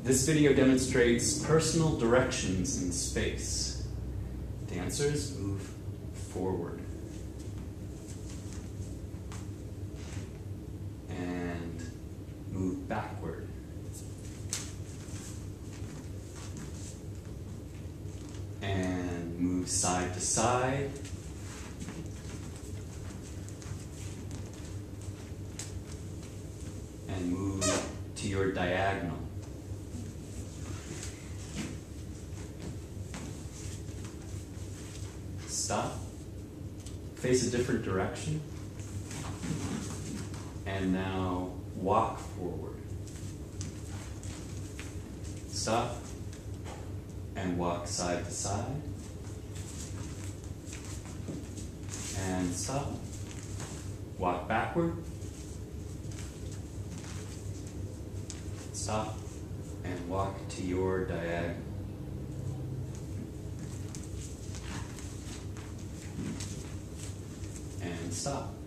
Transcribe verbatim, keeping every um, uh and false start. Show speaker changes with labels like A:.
A: This video demonstrates personal directions in space. Dancers move forward. And move backward. And move side to side. And move to your diagonal. Stop. Face a different direction. And now walk forward. Stop. And walk side to side. And stop. Walk backward. Stop. And walk to your diagonal. And stop.